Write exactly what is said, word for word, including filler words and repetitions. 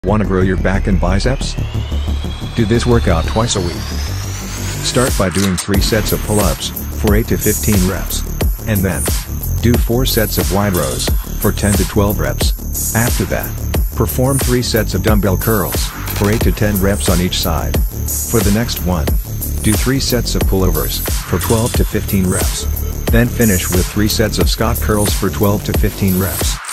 Want to grow your back and biceps? Do this workout twice a week. Start by doing three sets of pull-ups, for eight to fifteen reps. And then, do four sets of wide rows, for ten to twelve reps. After that, perform three sets of dumbbell curls, for eight to ten reps on each side. For the next one, do three sets of pullovers, for twelve to fifteen reps. Then finish with three sets of Scott curls for twelve to fifteen reps.